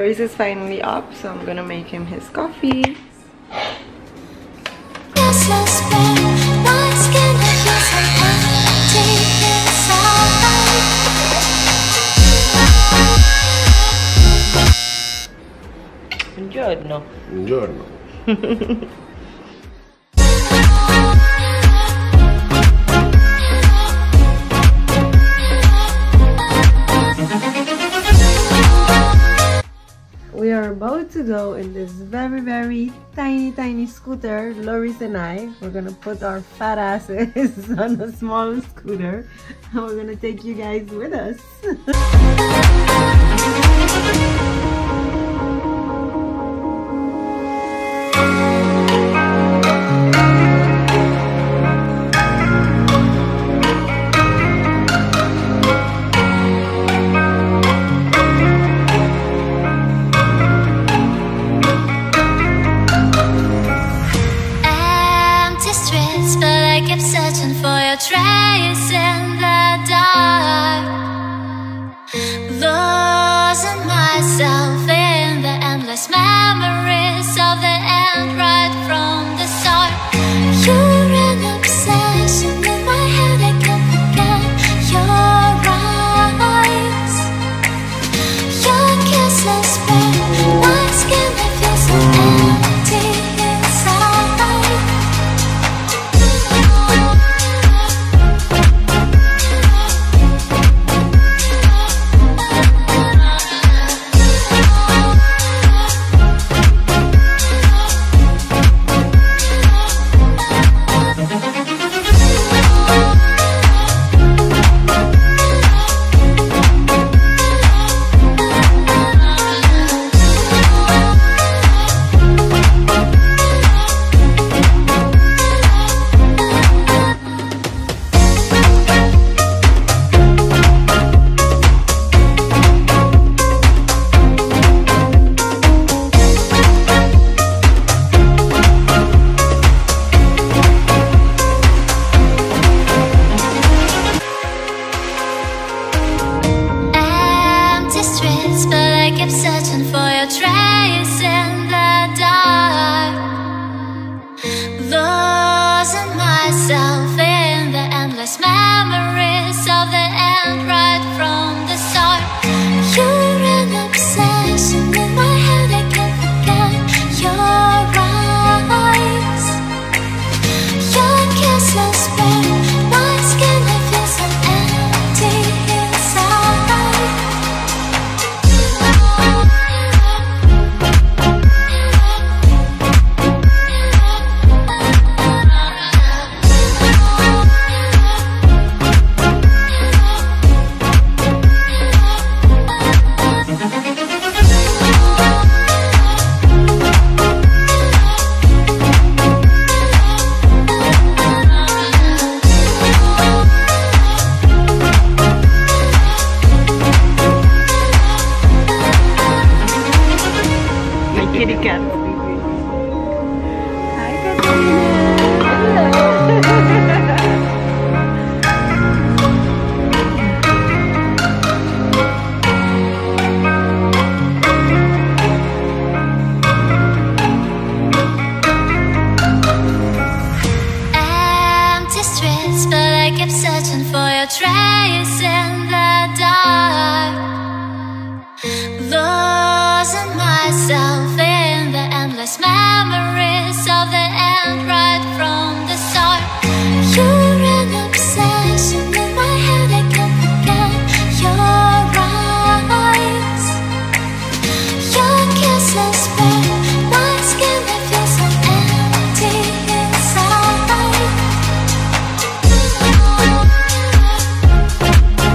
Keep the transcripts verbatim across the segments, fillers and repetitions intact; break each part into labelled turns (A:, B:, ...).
A: Loris is finally up, so I'm gonna make him his coffee.
B: Buongiorno.
C: Buongiorno.
A: We are about to go in this very very tiny tiny scooter. Loris and I, we're gonna put our fat asses on a small scooter and we're gonna take you guys with us.
D: Trace in the dark, losing myself in the endless memories of the end right from the start. You're an obsession in my head, I can't forget your eyes. Your kisses burn my skin, I feel so empty inside.
A: Kitty cat. Hi, Katrina.
D: Empty streets, but I kept searching for your trace in the dark, losing myself in the endless memories of the end right from the start. You're an obsession in my head, I can't forget your eyes. Your kisses burn my skin, I feel so empty inside.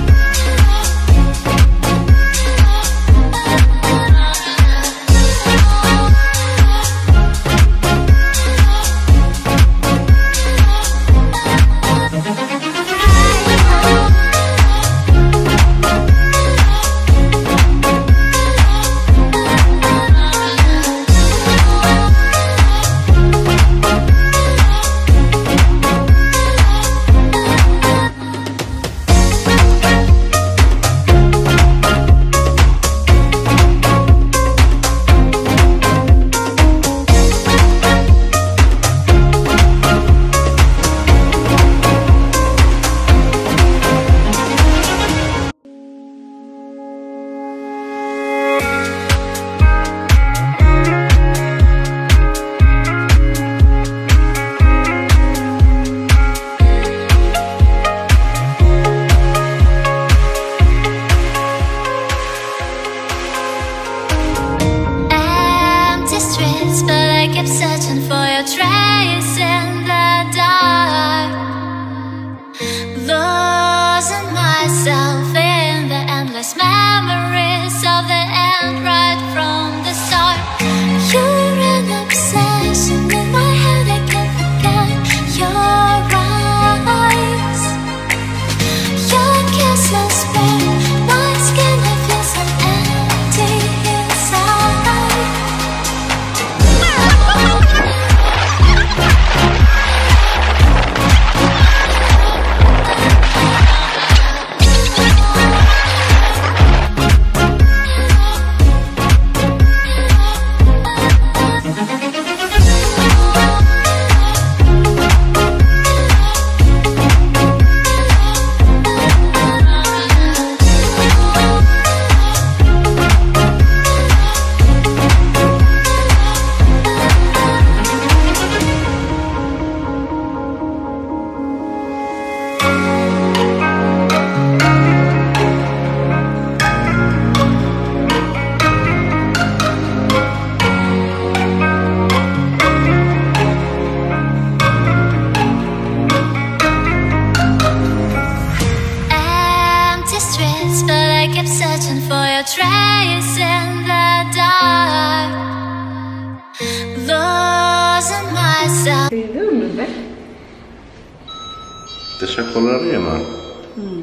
C: Te sacco la rena.
D: Mm.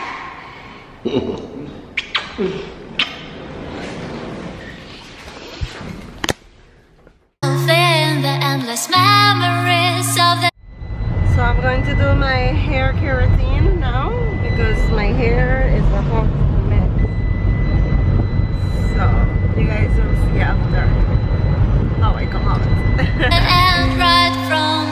D: The endless memories of the.
A: So I'm going to do my hair keratin now because my hair is a hot mess. So you guys will see after how I come out.
D: And right from